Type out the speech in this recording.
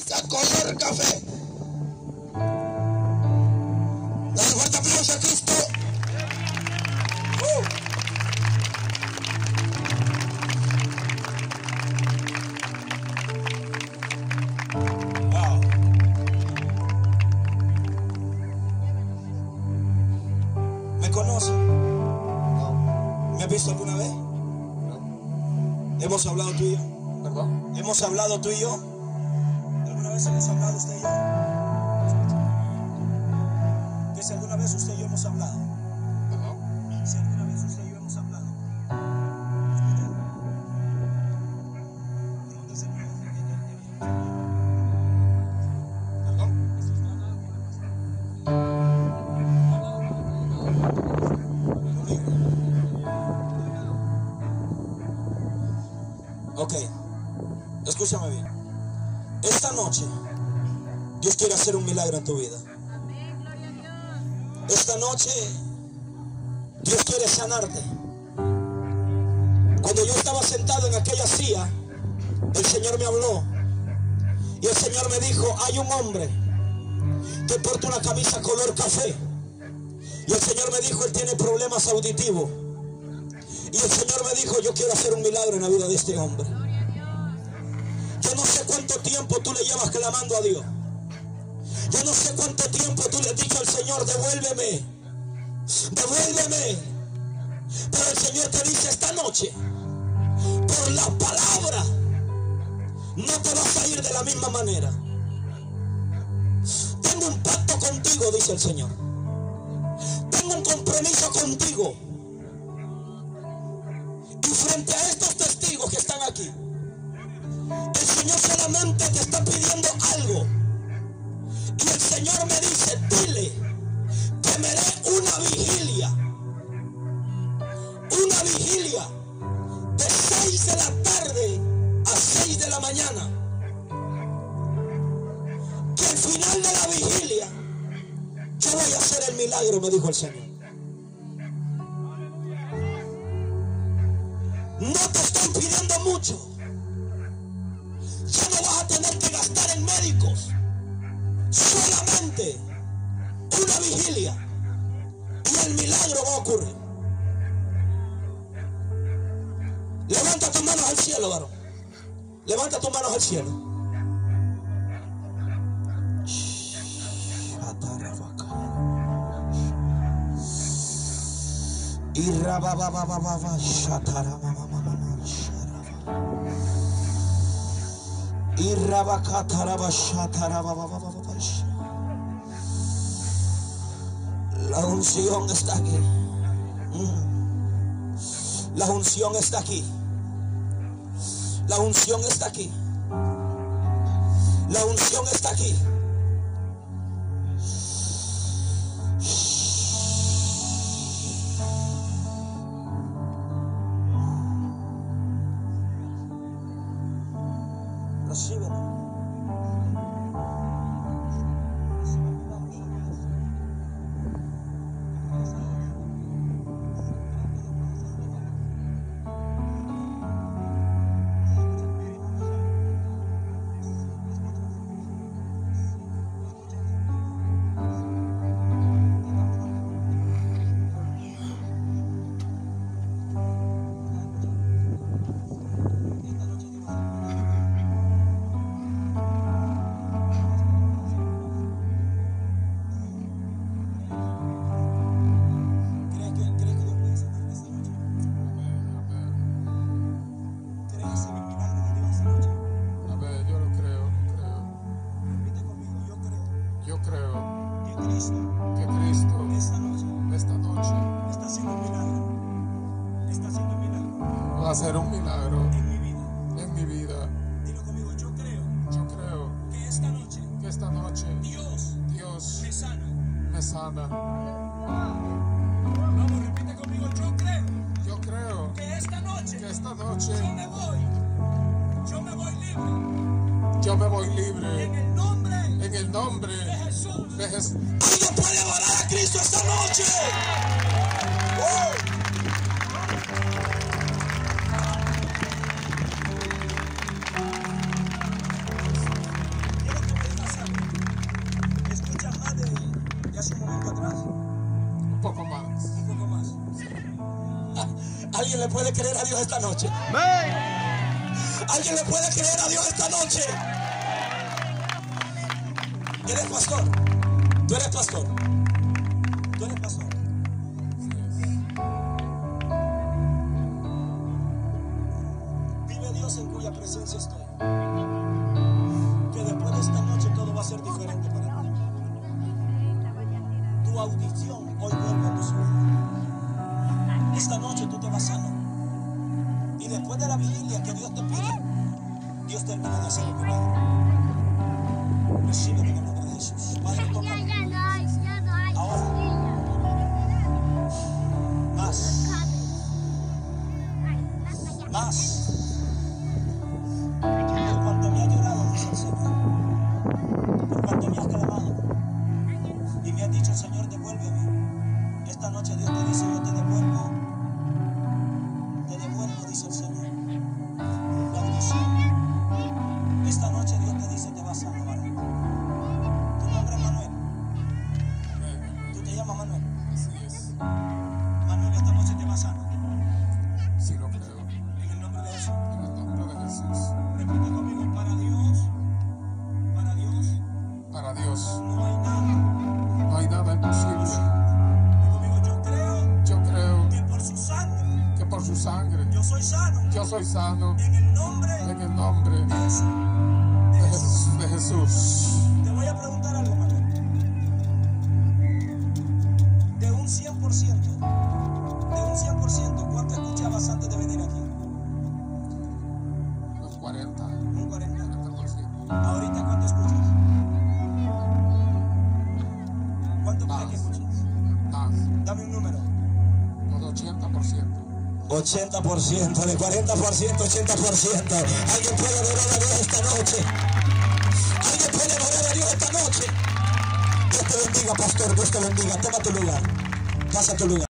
camisa color café. Dale fuerte aplauso a Cristo. Wow. ¿Me conoce? No. ¿Me has visto alguna vez? No. ¿Hemos hablado tú y yo? ¿Perdón? ¿Hemos hablado tú y yo? ¿Alguna vez hemos hablado usted y yo? ¿Que si alguna vez usted y yo hemos hablado? ¿Perdón? Si alguna vez usted y yo hemos hablado. Ok, escúchame bien. Esta noche Dios quiere hacer un milagro en tu vida. Esta noche Dios quiere sanarte. Cuando yo estaba sentado en aquella silla, el Señor me habló y el Señor me dijo: hay un hombre que porta una camisa color café, y el Señor me dijo: él tiene problemas auditivos. Y el Señor me dijo: yo quiero hacer un milagro en la vida de este hombre. Yo no sé cuánto tiempo tú le llevas clamando a Dios. Yo no sé cuánto tiempo tú le has dicho al Señor: devuélveme, devuélveme. Pero el Señor te dice esta noche: por la palabra no te vas a ir de la misma manera. Tengo un pacto contigo, dice el Señor. Tengo un compromiso contigo. Y frente a estos testigos que están aquí, el Señor solamente te está pidiendo algo. Y el Señor me dice: dile que me dé una vigilia. Una vigilia de 6 de la tarde a 6 de la mañana. Que al final de la vigilia yo voy a hacer el milagro, me dijo el Señor. No te están pidiendo mucho. Ya no vas a tener que gastar en médicos. Solamente una vigilia y el milagro va a ocurrir. Levanta tus manos al cielo, varón. Levanta tus manos al cielo. Y la unción está aquí. La unción está aquí. La unción está aquí. La unción está aquí. Recíbelo. Que Cristo esta noche está haciendo un milagro. Está haciendo un milagro. Va a hacer un milagro en mi vida. Dilo conmigo: yo creo que esta noche Dios me sana. Vamos, repite conmigo: yo creo que esta noche yo me voy libre. Yo me voy libre. En el nombre de Jesús. ¿Alguien puede adorar a Cristo esta noche? Quiero Alguien le puede creer a Dios esta noche. Alguien le puede creer a Dios esta noche. ¿Eres pastor? ¿Tú eres pastor? ¿Tú eres pastor? Vive Dios en cuya presencia estoy. Que después de esta noche todo va a ser diferente para ti. Tu audición hoy vuelve a tus oídos. Esta noche tú te vas sano. Y después de la vigilia que Dios te pide, Dios termina de hacer lo que va. Recibe en el nombre de Jesús. Padre, toca. Ahora. Más. Más. Por cuanto me ha llorado, dice el Señor. Por cuanto me has clamado. Y me has dicho, Señor, devuélveme. Esta noche Dios te dice, yo te devuelvo. Te devuelvo, dice el Señor. La audición. Esta noche Dios te dice, te vas a salvar. Tu nombre es Manuel. Tú te llamas Manuel. Manuel, esta noche te vas a sanar. Sí, lo creo. En el nombre de Jesús. En el nombre de Jesús. Repite conmigo, para Dios No no hay nada hay nada imposible. Y conmigo, Yo creo que por su sangre yo soy sano. yo soy sano. En el nombre de Jesús. Te voy a preguntar algo, Manuel. De un 100%, ¿cuánto escuchabas antes de venir aquí? Los 40. Un 40. 40%. Ahorita, ¿cuánto escuchas? ¿Cuánto crees que escuchas? Más. Dame un número. Los 80%. 80%, de 40%, 80%. Alguien puede adorar a Dios esta noche. Alguien puede adorar a Dios esta noche. Dios te bendiga, pastor. Dios te bendiga. Toma tu lugar. Pasa a tu lugar.